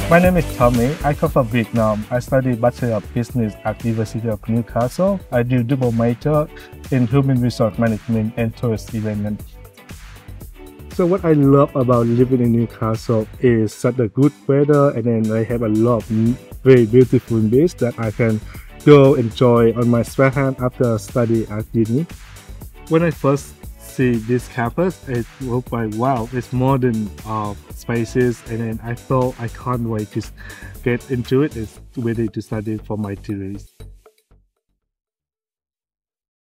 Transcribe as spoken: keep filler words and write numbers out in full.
My name is Tommy. I come from Vietnam. I study Bachelor of Business at University of Newcastle. I do double major in Human Resource Management and Tourist Development. So what I love about living in Newcastle is such a good weather, and then I have a lot of very beautiful beaches that I can go enjoy on my spare time after study at uni. When I first see this campus, it was like, wow, it's modern uh, spaces, and then I thought I can't wait to get into it. It's ready to study for my theories.